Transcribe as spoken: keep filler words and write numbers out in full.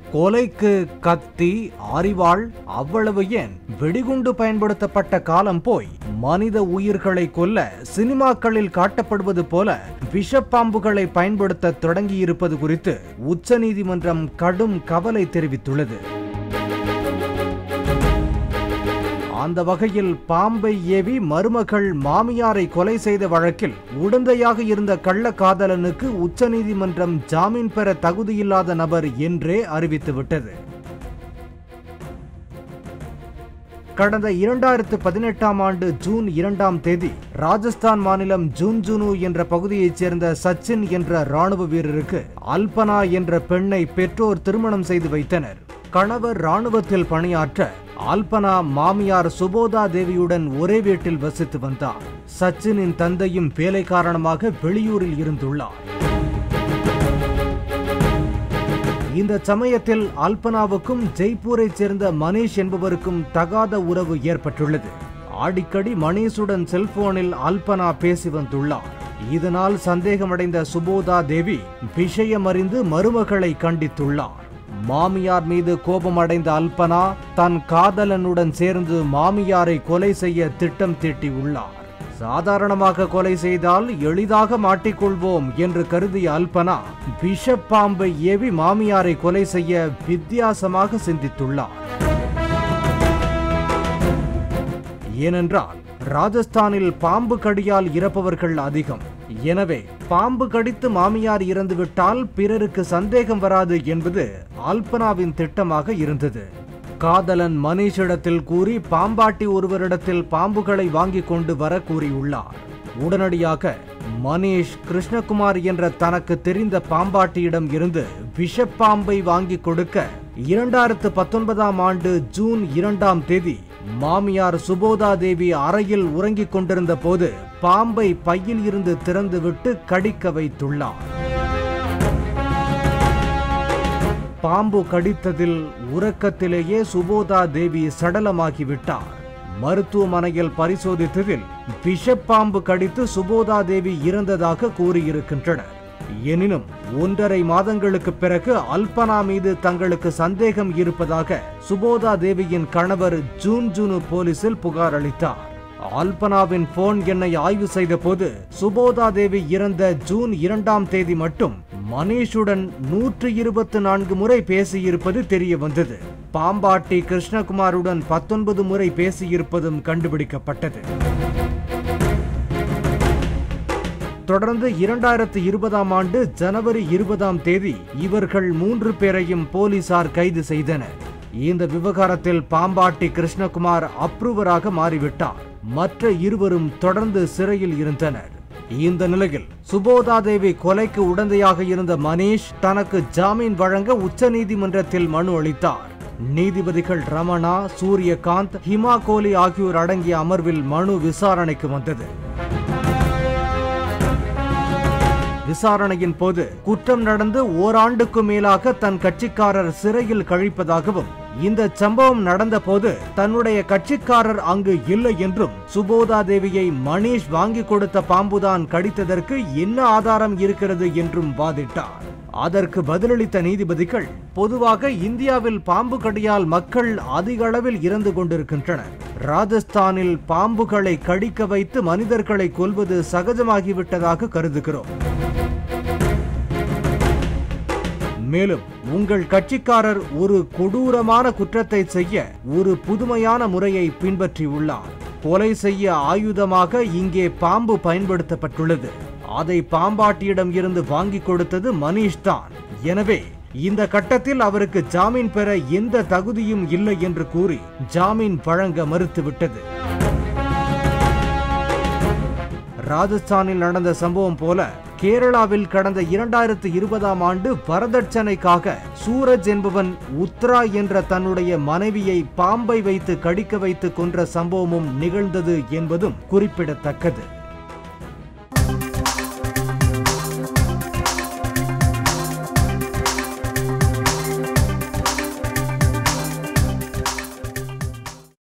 கொலைக்கு கத்தி, அரிவாள், அவ்வளவு ஏன் வெடிகுண்டு பயன்படுத்தப்பட்ட காலம் போய் மனித உயிர்களை கொல்ல சினிமாக்களில் காட்டப்படுவது போல விஷப்பாம்புகளை பயன்படுத்த தொடங்கியிருப்பது குறித்து உச்சநீதிமன்றம் கடும் கவலை தெரிவித்துள்ளது. அந்த வகையில் பாம்பை ஏவி மருமகள் மாமியாரை கொலை செய்த வழக்கில் உடந்தையாக இருந்த கள்ளக்காதலனுக்கு உச்சநீதிமன்றம் ஜாமீன் பெற தகுதியில்லாத நபர் என்றே அறிவித்துவிட்டது. கடந்த இரண்டாயிரத்து பதினெட்டாம் ஆண்டு ஜூன் இரண்டாம் தேதி ராஜஸ்தான் மாநிலம் ஜுன்ஜுனு என்ற பகுதியைச் சேர்ந்த சச்சின் என்ற ராணுவ வீரருக்கு அல்பனா என்ற பெண்ணை பெற்றோர் திருமணம் செய்து வைத்தனர். கணவர் ராணுவத்தில் பணியாற்ற அல்பனா மாமியார் சுபோதா தேவியுடன் ஒரே வீட்டில் வசித்து வந்தார். சச்சினின் தந்தையும் வேலை காரணமாக வெளியூரில் இருந்துள்ளார். இந்த சமயத்தில் அல்பனாவுக்கும் ஜெய்ப்பூரை சேர்ந்த மனிஷ் என்பவருக்கும் தகாத உறவு ஏற்பட்டுள்ளது. அடிக்கடி மனிஷுடன் செல்போனில் அல்பனா பேசி வந்துள்ளார். இதனால் சந்தேகமடைந்த சுபோதா தேவி விஷயம் அறிந்து மருமகளை கண்டித்துள்ளார். மாமியார் மீது கோபமடைந்த அல்பனா தன் காதலனுடன் சேர்ந்து மாமியாரை கொலை செய்ய திட்டம் தீட்டியுள்ளார். சாதாரணமாக கொலை செய்தால் எளிதாக மாட்டிக்கொள்வோம் என்று கருதிய அல்பனா விஷப்பாம்பை ஏவி மாமியாரை கொலை செய்ய வித்தியாசமாக சிந்தித்துள்ளார். ஏனென்றால் ராஜஸ்தானில் பாம்பு கடியால் இறப்பவர்கள் அதிகம். எனவே பாம்பு கடித்து மாமியார் இறந்துவிட்டால் பிறருக்கு சந்தேகம் வராது என்பது அல்பனாவின் திட்டமாக இருந்தது. காதலன் மனிஷிடத்தில் கூறி பாம்பாட்டி ஒருவரிடத்தில் பாம்புகளை வாங்கி கொண்டு வர கூறியுள்ளார். உடனடியாக மனிஷ் கிருஷ்ணகுமார் என்ற தனக்கு தெரிந்த பாம்பாட்டியிடம் இருந்து விஷப்பாம்பை வாங்கி கொடுக்க இரண்டாயிரத்து பத்தொன்பதாம் ஆண்டு ஜூன் இரண்டாம் தேதி மாமியார் சுபோதா தேவி அறையில் உறங்கிக் கொண்டிருந்த போது பாம்பை பையில் இருந்து திறந்துவிட்டு கடிக்க வைத்துள்ளார். பாம்பு கடித்ததில் உறக்கத்திலேயே சுபோதா தேவி சடலமாகிவிட்டார். மருத்துவமனையில் பரிசோதித்ததில் விஷப்பாம்பு கடித்து சுபோதா தேவி இறந்ததாக கூறியிருக்கின்றனர். எனினும் ஒன்றரை மாதங்களுக்கு பிறகு அல்பனா மீது தங்களுக்கு சந்தேகம் இருப்பதாக சுபோதா தேவியின் கணவர் ஜுன்ஜுனு போலீசில் புகார் அளித்தார். அல்பனாவின் போன் எண்ணை ஆய்வு செய்த போது சுபோதா தேவி இறந்த ஜூன் இரண்டாம் தேதி மட்டும் மனிஷுடன் நூற்று இருபத்தி நான்கு முறை பேசியிருப்பது தெரிய வந்தது. பாம்பாட்டி கிருஷ்ணகுமாருடன் பத்தொன்பது முறை பேசியிருப்பதும் கண்டுபிடிக்கப்பட்டது. தொடர்ந்து இரண்டாயிரத்து இருபதாம் ஆண்டு ஜனவரி இருபதாம் தேதி இவர்கள் மூன்று பேரையும் போலீசார் கைது செய்தனர். இந்த விவகாரத்தில் பாம்பாட்டி கிருஷ்ணகுமார் அப்ரூவராக மாறிவிட்டார். மற்ற இருவரும் தொடர்ந்து சிறையில் இருந்தனர். இந்த நிலையில் சுபோதா தேவி கொலைக்கு உடந்தையாக இருந்த மனிஷ் தனக்கு ஜாமீன் வழங்க உச்சநீதிமன்றத்தில் மனு அளித்தார். நீதிபதிகள் ரமணா, சூரியகாந்த், ஹிமா கோலி ஆகியோர் அடங்கிய அமர்வில் மனு விசாரணைக்கு வந்தது. விசாரணையின் போது குற்றம் நடந்து ஓராண்டுக்கு மேலாக தன் கட்சிக்காரர் சிறையில் கழிப்பதாகவும் இந்த சம்பவம் நடந்த போது தன்னுடைய கட்சிக்காரர் அங்கு இல்லை என்றும் சுபோதா தேவியை மனிஷ் வாங்கி கொடுத்த பாம்புதான் கடித்ததற்கு என்ன ஆதாரம் இருக்கிறது என்றும் வாதிட்டார். அதற்கு பதிலளித்த நீதிபதிகள், பொதுவாக இந்தியாவில் பாம்பு கடியால் மக்கள் அதிக அளவில் இறந்து கொண்டிருக்கின்றனர். ராஜஸ்தானில் பாம்புகளை கடிக்க வைத்து மனிதர்களை கொல்வது சகஜமாகிவிட்டதாக கருதுகிறோம். மேலும் உங்கள் கட்சிக்காரர் ஒரு கொடூரமான குற்றத்தை செய்ய ஒரு புதுமையான முறையை பின்பற்றியுள்ளார். கொலை செய்ய ஆயுதமாக இங்கே பாம்பு பயன்படுத்தப்பட்டுள்ளது. அதை பாம்பாட்டியிடம் இருந்து வாங்கி கொடுத்தது மனிஷ் தான். எனவே இந்த கட்டத்தில் அவருக்கு ஜாமீன் பெற எந்த தகுதியும் இல்லை என்று கூறி ஜாமீன் வழங்க மறுத்துவிட்டது. ராஜஸ்தானில் நடந்த சம்பவம் போல கேரளாவில் கடந்த இரண்டாயிரத்து இருபதாம் ஆண்டு வரதட்சணைக்காக சூரஜ் என்பவன் உத்ரா என்ற தன்னுடைய மனைவியை பாம்பை வைத்து கடிக்க வைத்து கொன்ற சம்பவமும் நிகழ்ந்தது என்பதும் குறிப்பிடத்தக்கது.